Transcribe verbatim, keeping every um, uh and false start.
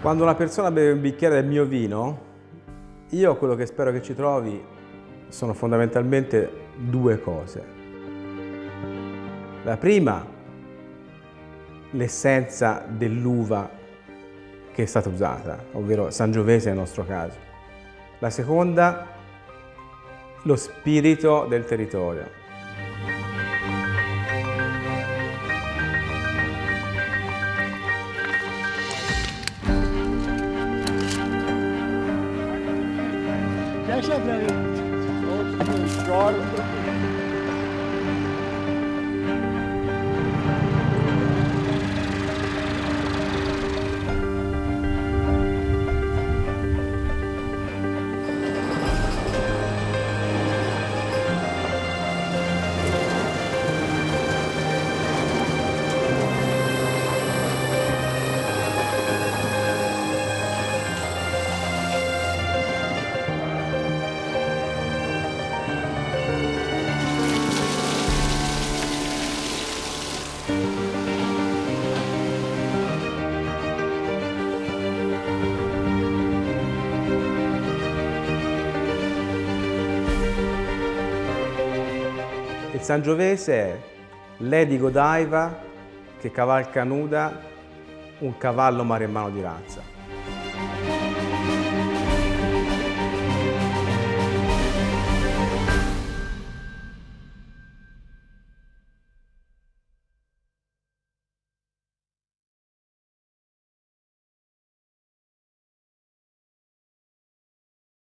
Quando una persona beve un bicchiere del mio vino, io quello che spero che ci trovi sono fondamentalmente due cose. La prima, l'essenza dell'uva che è stata usata, ovvero Sangiovese nel nostro caso. La seconda, lo spirito del territorio. Deixa pra mim. Eu choro. Il Sangiovese è Lady Godiva che cavalca nuda un cavallo maremmano di razza.